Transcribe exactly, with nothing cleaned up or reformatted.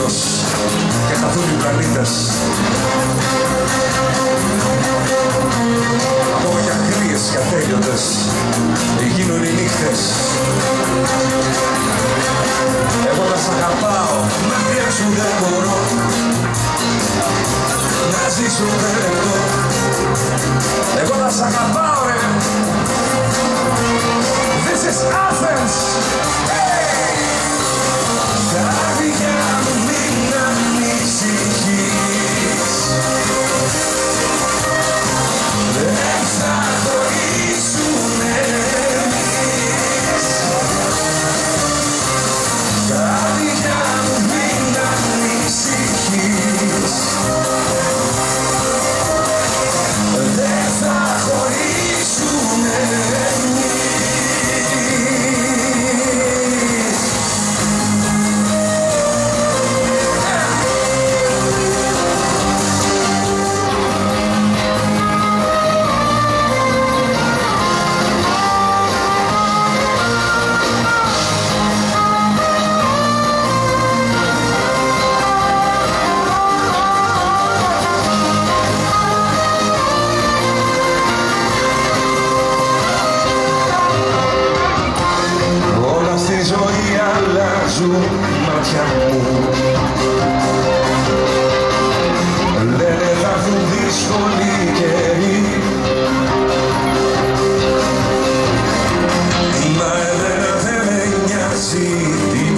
ήλιος και καθούν οι πλανήτες. Ακόμα κι ακρίες και ατέλειωτες γίνουν οι νύχτες. Εγώ να σ' αγαπάω, μακριά σου δεν μπορώ, να ζήσω δεν λεπτό. Εγώ να σ' αγαπάω ρε. This is Athens. Hey! Καρδιά μου μην ανησυχείς, δεν θα χωρίσουμε εμείς. Καρδιά μου μην ανησυχείς, δεν θα χωρίσουμε εμείς. Μάτια μου λένε θα έρθουν δύσκολοι καιροί, μα εμένα δεν με νοιάζει.